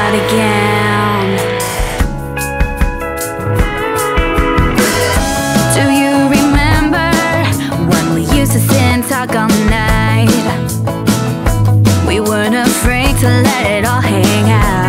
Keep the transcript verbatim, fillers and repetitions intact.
start again. Do you remember when we used to sit and talk all night? We weren't afraid to let it all hang out.